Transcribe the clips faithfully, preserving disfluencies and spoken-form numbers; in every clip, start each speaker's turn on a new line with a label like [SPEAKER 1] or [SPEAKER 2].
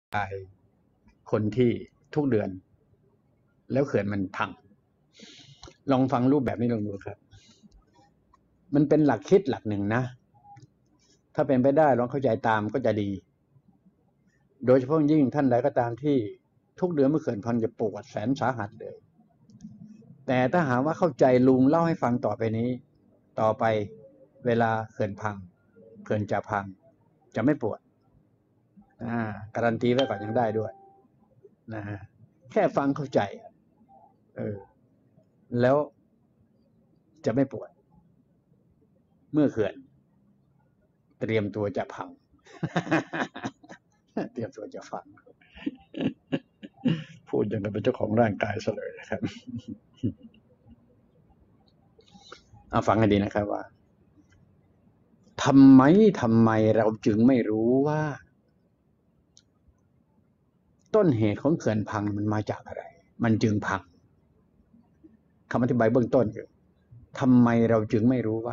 [SPEAKER 1] กายคนที่ทุกเดือนแล้วเขื่อนมันพังลองฟังรูปแบบนี้ลองดูครับมันเป็นหลักคิดหลักหนึ่งนะถ้าเป็นไปได้ลองเข้าใจตามก็จะดีโดยเฉพาะยิ่งท่านใดก็ตามที่ทุกเดือนเมื่อเขื่อนพังจะปวดแสนสาหัสเลยแต่ถ้าหาว่าเข้าใจลุงเล่าให้ฟังต่อไปนี้ต่อไปเวลาเขื่อนพังเขื่อนจะพังจะไม่ปวดอ่าการันตีไว้ก่อนยังได้ด้วยนะฮะแค่ฟังเข้าใจเออแล้วจะไม่ปวดเมื่อเขื่อนเตรียมตัวจะพัง เตรียมตัวจะฟังพูดอย่างกับเป็นเจ้าของร่างกายซะเลยนะครับเอาฟังให้ดีนะครับว่าทำไมทำไมเราจึงไม่รู้ว่าต้นเหตุของเขื่อนพังมันมาจากอะไรมันจึงพังคำอธิบายเบื้องต้นคือทำไมเราจึงไม่รู้ว่า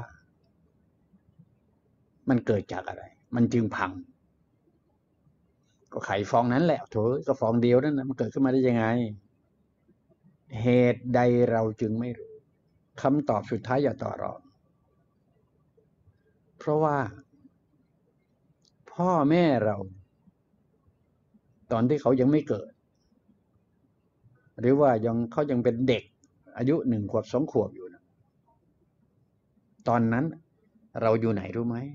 [SPEAKER 1] มันเกิดจากอะไรมันจึงพังก็ไขฟองนั้นแหละโถก็ฟองเดียวนั่นนะมันเกิดขึ้นมาได้ยังไงเหตุใดเราจึงไม่รู้คำตอบสุดท้ายอย่าต่อรองเพราะว่าพ่อแม่เราตอนที่เขายังไม่เกิดหรือว่ายังเขายังเป็นเด็กอายุหนึ่งขวบสองขวบอยู่นะตอนนั้นเราอยู่ไหนรู้ไหม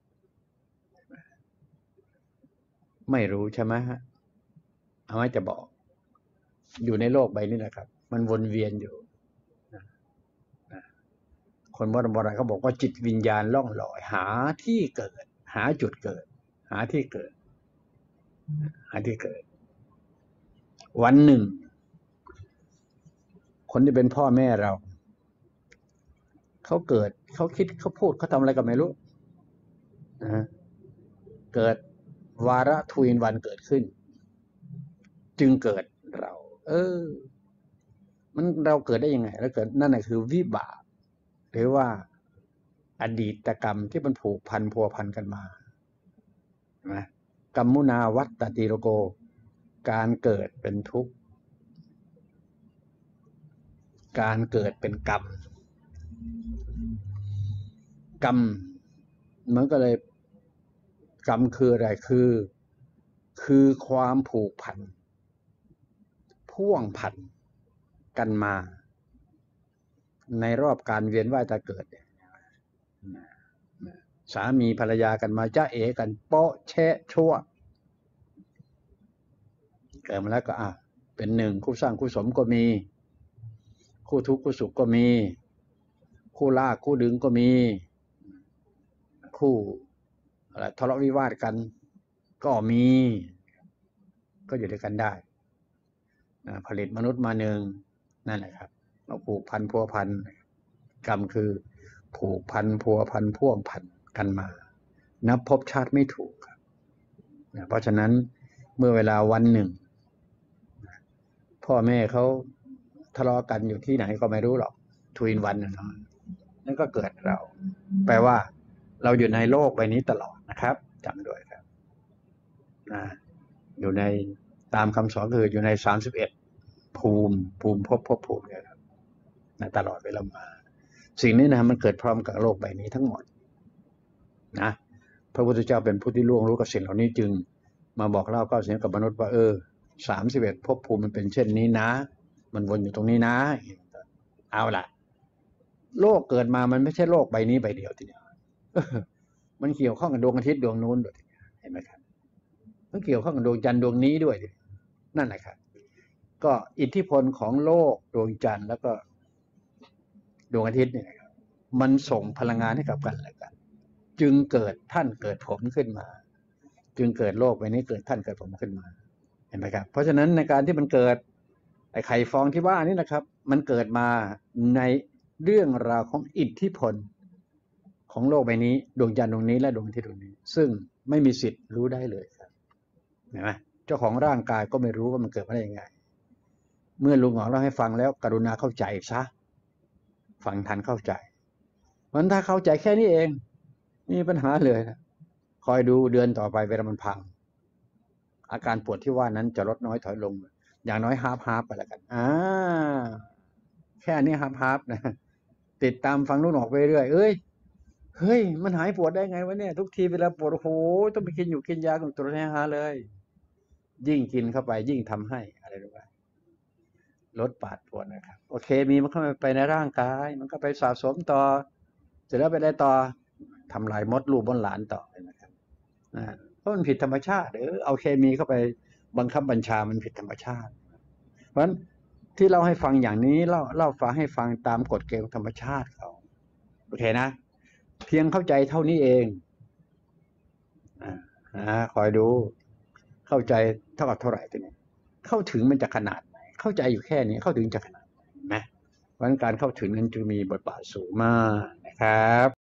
[SPEAKER 1] ไม่รู้ใช่ไหมฮะเอาไว้จะบอกอยู่ในโลกใบนี้นะครับมันวนเวียนอยู่คนโบราณโบราณเขาบอกว่าจิตวิญญาณล่องลอยหาที่เกิดหาจุดเกิดหาที่เกิดหาที่เกิดวันหนึ่งคนที่เป็นพ่อแม่เราเขาเกิดเขาคิดเขาพูดเขาทำอะไรก็ไม่รู้นะเกิดวาระทวินวันเกิดขึ้นจึงเกิดเราเออมันเราเกิดได้ยังไงแล้วเกิดนั่นแหละคือวิบากหรือว่าอดีตกรรมที่มันผูกพันพัวพันกันมานะกัมมุนาวัตติโลโกการเกิดเป็นทุกข์การเกิดเป็นกรรมกรรมมันก็เลยกรรมคืออะไรคือคือความผูกพันพ่วงพันกันมาในรอบการเวียนว่ายตายเกิดสามีภรรยากันมาจ้าเอกันโป๊ะแชะชั่วเกิดมาแล้วก็อ่ะเป็นหนึ่งคู่สร้างคู่สมก็มีคู่ทุกข์คู่สุขก็มีคู่ลากคู่ดึงก็มีคู่อะไรทะเลาะวิวาทกันก็มีก็อยู่ด้วยกันได้ผลิตมนุษย์มาหนึ่งนั่นแหละครับเราผูกพันพัวพันกรรมคือผูกพันพัวพันพ่วงพันกันมานับพบชาติไม่ถูกครับเพราะฉะนั้นเมื่อเวลาวันหนึ่งพ่อแม่เขาทะเลาะกันอยู่ที่ไหนก็ไม่รู้หรอกทวินวันนะเนาะนั่นก็เกิดเราแปลว่าเราอยู่ในโลกใบนี้ตลอดนะครับจำด้วยครับนะอยู่ในตามคำสอนคืออยู่ในสามสิบเอ็ดภูมิภูมิภพภพภูมิเนี่ยครับนะตลอดเวลามาสิ่งนี้นะมันเกิดพร้อมกับโลกใบนี้ทั้งหมดนะพระพุทธเจ้าเป็นผู้ที่ล่วงรู้กับสิ่งเหล่านี้จึงมาบอกเล่าเก้าสิ่งกับมนุษย์ว่าเออสามสิบเอ็ดภพภูมิมันเป็นเช่นนี้นะมันวนอยู่ตรงนี้นะเอาล่ะโลกเกิดมามันไม่ใช่โลกใบนี้ใบเดียวทีเดียวมันเกี่ยวข้องกับดวงอาทิตย์ดวงนู้นด้วยเห็นไหมครับมันเกี่ยวข้องกับดวงจันทร์ดวงนี้ด้วยนั่นแหละครับก็อิทธิพลของโลกดวงจันทร์แล้วก็ดวงอาทิตย์เนี่ยนะครับมันส่งพลังงานให้กับกันและกันจึงเกิดท่านเกิดผมขึ้นมาจึงเกิดโลกใบนี้เกิดท่านเกิดผมขึ้นมาเห็นไหมครับเพราะฉะนั้นในการที่มันเกิดไอ้ไข่ฟองที่ว่านี่นะครับมันเกิดมาในเรื่องราวของอิทธิพลของโลกใบนี้ดวงจันทร์ดวงนี้และดวงอาทิตย์ดวงนี้ซึ่งไม่มีสิทธิ์รู้ได้เลยครับเห็นไหมเจ้าของร่างกายก็ไม่รู้ว่ามันเกิดมาได้ยังไงเมื่อลุงหมอเล่าให้ฟังแล้วกรุณาเข้าใจซะฟังทันเข้าใจมันถ้าเข้าใจแค่นี้เองไม่มีปัญหาเลยนะคอยดูเดือนต่อไปเวลามันพังอาการปวดที่ว่านั้นจะลดน้อยถอยลง อย่างน้อยฮาร์ฟฮาร์ฟไปแล้วกันอ่าแค่นี้ฮาร์ฟฮาร์ฟนะติดตามฟังนู่นออกไปเรื่อยเอ้ยเฮ้ยมันหายปวดได้ไงวะเนี่ยทุกทีเวลาปวดโอ้โหต้องไปกินอยู่กินยาของตัวนี้ฮะเลยยิ่งกินเข้าไปยิ่งทำให้อะไรรู้ไหมลดปาดปวดนะครับโอเคมีมันเข้าไปในร่างกายมันก็ไปสะสมต่อเสร็จแล้วไปได้ต่อทำลายมดลูกบนหลานต่อนะครับเพราะมันผิดธรรมชาติเออเอาเคมีเข้าไปบังคับบัญชามันผิดธรรมชาติเพราะฉะนั้นที่เล่าให้ฟังอย่างนี้เล่าเล่าฟังให้ฟังตามกฎเกณฑ์ธรรมชาติเขาโอเคนะเพียงเข้าใจเท่านี้เองอ่าคอยดูเข้าใจเท่ากับเท่าไหร่ตัวนี้เข้าถึงมันจะขนาดไหนเข้าใจอยู่แค่นี้เข้าถึงจะขนาดไหนนะเพราะฉะนั้นการเข้าถึงนั้นจึงมีบทบาทสูงมากนะครับ